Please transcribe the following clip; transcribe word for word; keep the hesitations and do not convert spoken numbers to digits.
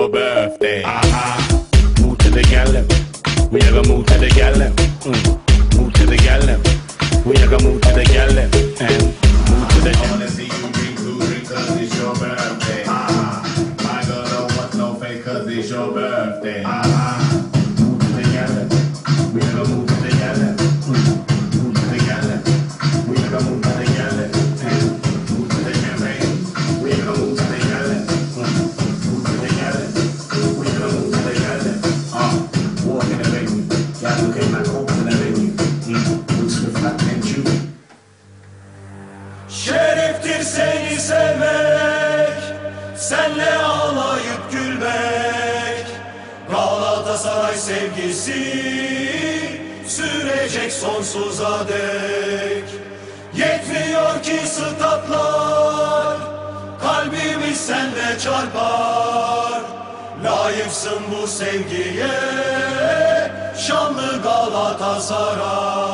your birthday. Uh-huh. Move to the Gyal Dem. We are gonna move to the Gyal Dem. Mm. Move to the Gyal Dem. We are gonna move to the Gyal Dem. And move to the Gyal Dem. I wanna see you drink two drinks cause it's your birthday. Uh-huh. My girl don't want no fake cause it's your birthday. Uh-huh. Move to the Gyal Dem. We are gonna move to the Gyal Dem. Mm. Move to the Gyal Dem. We are gonna move to the Gyal Dem. And move to the Gyal Dem. We are gonna move to the Gyal Dem. Move to the Gyal Dem. We are gonna move to the Gyal Dem. Uh, walk in the venue. Y'all looking like hope in the venue. Mm. With Swift like and you. Şereftir seni sevmek, senle ağlayıp gülmek. Galatasaray sevgisi sürecek sonsuza dek. Yetmiyor ki statlar, kalbimiz senle çarpar. Layıksın bu sevgiye, şanlı Galatasaray.